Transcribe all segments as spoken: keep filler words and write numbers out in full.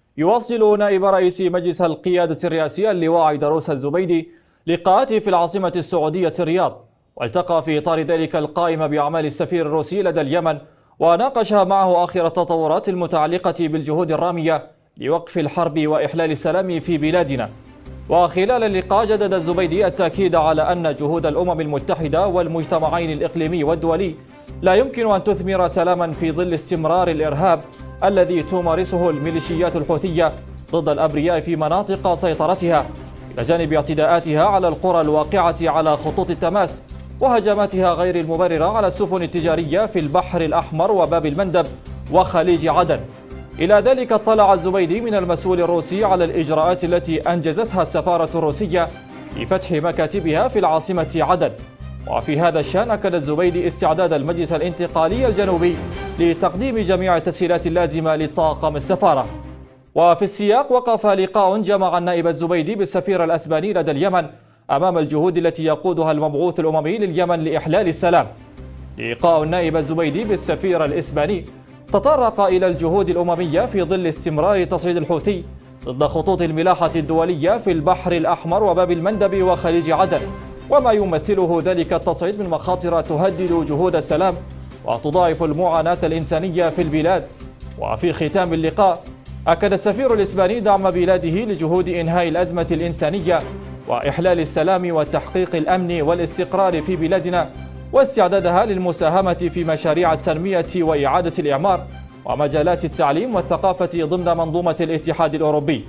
يواصل نائب رئيس مجلس القيادة الرئاسية اللواء عيدروس الزبيدي لقاءاته في العاصمة السعودية الرياض، والتقى في إطار ذلك القائم بأعمال السفير الروسي لدى اليمن، وناقش معه آخر التطورات المتعلقة بالجهود الرامية لوقف الحرب وإحلال السلام في بلادنا. وخلال اللقاء جدد الزبيدي التأكيد على أن جهود الأمم المتحدة والمجتمعين الإقليمي والدولي لا يمكن أن تثمر سلاما في ظل استمرار الإرهاب الذي تمارسه الميليشيات الحوثية ضد الأبرياء في مناطق سيطرتها، إلى جانب اعتداءاتها على القرى الواقعة على خطوط التماس وهجماتها غير المبررة على السفن التجارية في البحر الأحمر وباب المندب وخليج عدن. إلى ذلك اطلع الزبيدي من المسؤول الروسي على الإجراءات التي أنجزتها السفارة الروسية لفتح مكاتبها في العاصمة عدن. وفي هذا الشأن أكد الزبيدي استعداد المجلس الانتقالي الجنوبي لتقديم جميع التسهيلات اللازمة لطاقم السفارة. وفي السياق وقف لقاء جمع النائب الزبيدي بالسفير الأسباني لدى اليمن أمام الجهود التي يقودها المبعوث الأممي لليمن لإحلال السلام. لقاء النائب الزبيدي بالسفير الإسباني تطرق إلى الجهود الأممية في ظل استمرار تصعيد الحوثي ضد خطوط الملاحة الدولية في البحر الأحمر وباب المندب وخليج عدن، وما يمثله ذلك التصعيد من مخاطر تهدد جهود السلام وتضاعف المعاناة الإنسانية في البلاد. وفي ختام اللقاء أكد السفير الإسباني دعم بلاده لجهود إنهاء الأزمة الإنسانية وإحلال السلام وتحقيق الأمن والاستقرار في بلادنا، واستعدادها للمساهمة في مشاريع التنمية وإعادة الإعمار ومجالات التعليم والثقافة ضمن منظومة الاتحاد الأوروبي.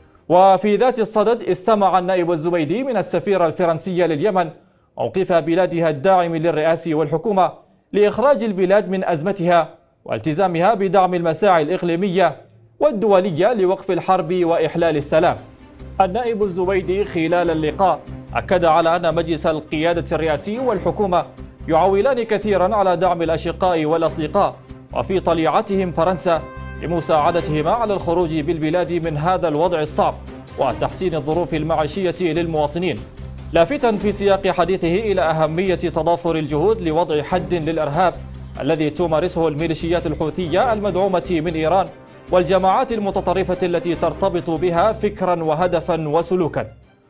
وفي ذات الصدد استمع النائب الزبيدي من السفير الفرنسي لليمن موقف بلادها الداعم للرئاسة والحكومة لإخراج البلاد من أزمتها والتزامها بدعم المساعي الإقليمية والدولية لوقف الحرب وإحلال السلام. النائب الزبيدي خلال اللقاء أكد على أن مجلس القيادة الرئاسي والحكومة يعولان كثيرا على دعم الأشقاء والأصدقاء وفي طليعتهم فرنسا لمساعدتهما على الخروج بالبلاد من هذا الوضع الصعب وتحسين الظروف المعيشية للمواطنين، لافتا في سياق حديثه إلى أهمية تضافر الجهود لوضع حد للإرهاب الذي تمارسه الميليشيات الحوثية المدعومة من إيران والجماعات المتطرفة التي ترتبط بها فكرا وهدفا وسلوكا.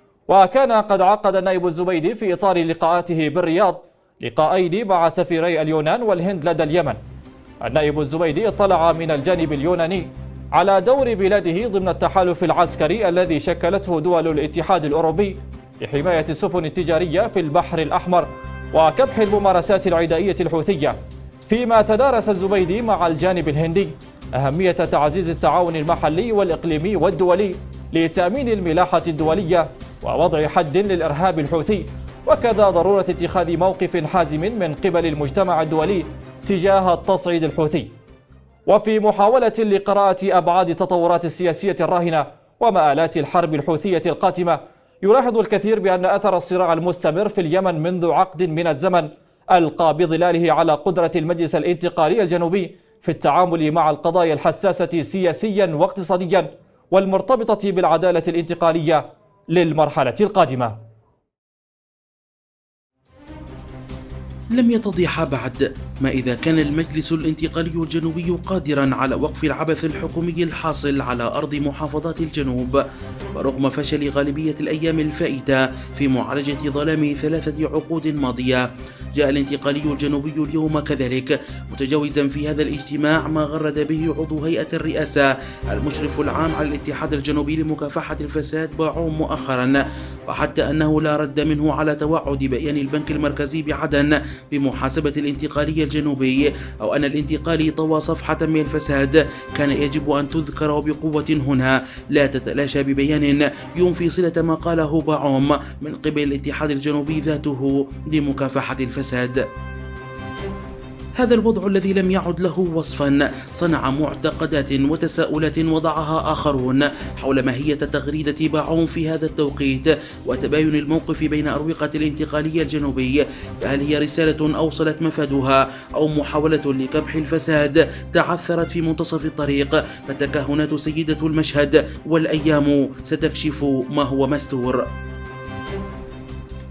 وكان قد عقد النائب الزبيدي في إطار لقاءاته بالرياض لقاءين مع سفيري اليونان والهند لدى اليمن. النائب الزبيدي اطلع من الجانب اليوناني على دور بلاده ضمن التحالف العسكري الذي شكلته دول الاتحاد الأوروبي لحماية السفن التجارية في البحر الأحمر وكبح الممارسات العدائية الحوثية، فيما تدارس الزبيدي مع الجانب الهندي أهمية تعزيز التعاون المحلي والإقليمي والدولي لتأمين الملاحة الدولية ووضع حد للإرهاب الحوثي، وكذا ضرورة اتخاذ موقف حازم من قبل المجتمع الدولي تجاه التصعيد الحوثي. وفي محاولة لقراءة أبعاد التطورات السياسية الراهنة ومآلات الحرب الحوثية القاتمة، يلاحظ الكثير بأن أثر الصراع المستمر في اليمن منذ عقد من الزمن ألقى بظلاله على قدرة المجلس الانتقالي الجنوبي في التعامل مع القضايا الحساسة سياسيا واقتصاديا والمرتبطة بالعدالة الانتقالية للمرحلة القادمة. لم يتضح بعد ما إذا كان المجلس الانتقالي الجنوبي قادرا على وقف العبث الحكومي الحاصل على أرض محافظات الجنوب، ورغم فشل غالبية الأيام الفائتة في معالجة ظلام ثلاثة عقود ماضية. جاء الانتقالي الجنوبي اليوم كذلك متجاوزا في هذا الاجتماع ما غرد به عضو هيئة الرئاسة المشرف العام على الاتحاد الجنوبي لمكافحة الفساد باعوم مؤخرا، وحتى أنه لا رد منه على توعد بيان البنك المركزي بعدن بمحاسبة الانتقالي الجنوبي، أو أن الانتقالي طوى صفحة من الفساد كان يجب أن تذكر وبقوة هنا لا تتلاشى ببيان ينفي صلة ما قاله باعوم من قبل الاتحاد الجنوبي ذاته لمكافحة الفساد. هذا الوضع الذي لم يعد له وصفا صنع معتقدات وتساؤلات وضعها آخرون حول ماهية تغريدة باعوم في هذا التوقيت وتباين الموقف بين أروقة الانتقالية الجنوبي، فهل هي رسالة أوصلت مفادها أو محاولة لكبح الفساد تعثرت في منتصف الطريق؟ فتكهنات سيدة المشهد والأيام ستكشف ما هو مستور.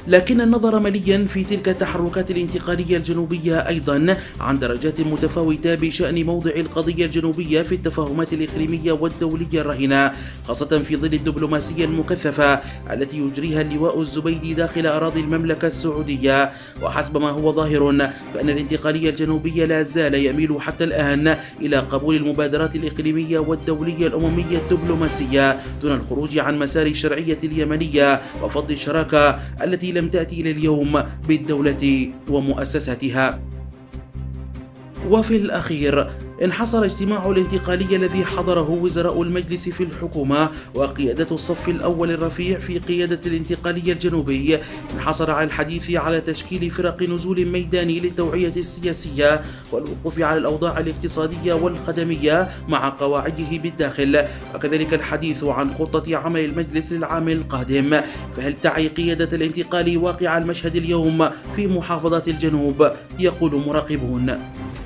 لكن النظر مليا في تلك التحركات الانتقالية الجنوبية أيضا عن درجات متفاوتة بشأن موضع القضية الجنوبية في التفاهمات الإقليمية والدولية الرهنة، خاصة في ظل الدبلوماسية المكثفة التي يجريها اللواء الزبيدي داخل أراضي المملكة السعودية. وحسب ما هو ظاهر فإن الانتقالية الجنوبية لا زال يميل حتى الآن إلى قبول المبادرات الإقليمية والدولية الأممية الدبلوماسية دون الخروج عن مسار الشرعية اليمنية وفض الشراكة التي لم تأتي إلى اليوم بالدولة ومؤسساتها. وفي الأخير انحصر اجتماع الانتقالية الذي حضره وزراء المجلس في الحكومة وقيادة الصف الأول الرفيع في قيادة الانتقالية الجنوبي انحصر على الحديث على تشكيل فرق نزول ميداني للتوعية السياسية والوقوف على الأوضاع الاقتصادية والخدمية مع قواعده بالداخل، وكذلك الحديث عن خطة عمل المجلس للعام القادم. فهل تعي قيادة الانتقال واقع المشهد اليوم في محافظات الجنوب؟ يقول مراقبون.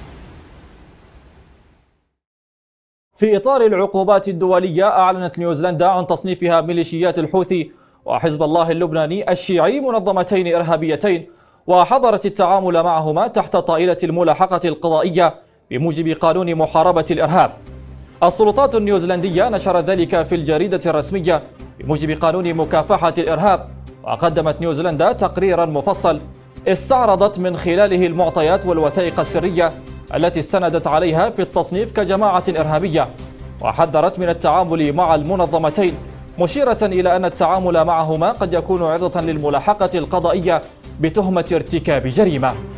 في إطار العقوبات الدولية، أعلنت نيوزيلندا عن تصنيفها ميليشيات الحوثي وحزب الله اللبناني الشيعي منظمتين إرهابيتين، وحظرت التعامل معهما تحت طائلة الملاحقة القضائية بموجب قانون محاربة الإرهاب. السلطات النيوزيلندية نشرت ذلك في الجريدة الرسمية بموجب قانون مكافحة الإرهاب، وقدمت نيوزيلندا تقريرا مفصل استعرضت من خلاله المعطيات والوثائق السرية التي استندت عليها في التصنيف كجماعة إرهابية، وحذرت من التعامل مع المنظمتين، مشيرة إلى أن التعامل معهما قد يكون عرضة للملاحقة القضائية بتهمة ارتكاب جريمة.